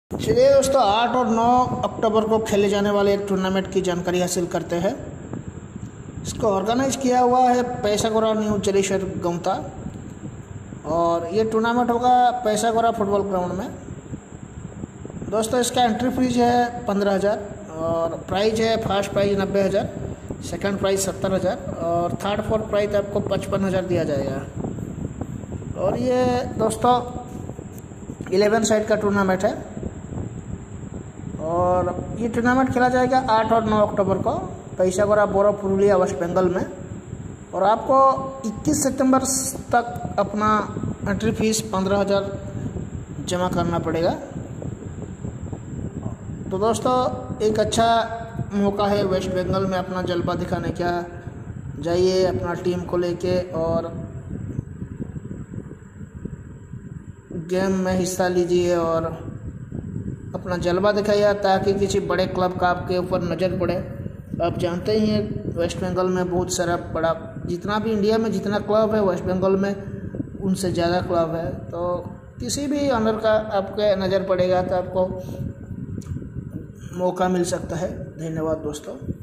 चलिए दोस्तों, 8 और 9 अक्टूबर को खेले जाने वाले एक टूर्नामेंट की जानकारी हासिल करते हैं। इसको ऑर्गेनाइज किया हुआ है पैसागोरा न्यू जलेश्वर गौता और ये टूर्नामेंट होगा पैसागोरा फुटबॉल ग्राउंड में। दोस्तों, इसका एंट्री फीस है 15,000 और प्राइज है फर्स्ट प्राइज 90,000, सेकंड प्राइज 70,000 और थर्ड फोर्थ प्राइज आपको 55,000 दिया जाएगा। और ये दोस्तों 11 साइड का टूर्नामेंट है और ये टूर्नामेंट खेला जाएगा 8 और 9 अक्टूबर को पैसागोरा बोरो पुरुलिया वेस्ट बंगाल में। और आपको 21 सितंबर तक अपना एंट्री फीस 15,000 जमा करना पड़ेगा। तो दोस्तों, एक अच्छा मौका है वेस्ट बंगाल में अपना जलवा दिखाने का। जाइए अपना टीम को लेके और गेम में हिस्सा लीजिए और अपना जलवा दिखाइए ताकि किसी बड़े क्लब का आपके ऊपर नज़र पड़े। आप जानते ही हैं वेस्ट बंगाल में बहुत सारा बड़ा, जितना भी इंडिया में जितना क्लब है वेस्ट बंगाल में उनसे ज़्यादा क्लब है। तो किसी भी ऑनर का आपके नज़र पड़ेगा तो आपको मौका मिल सकता है। धन्यवाद दोस्तों।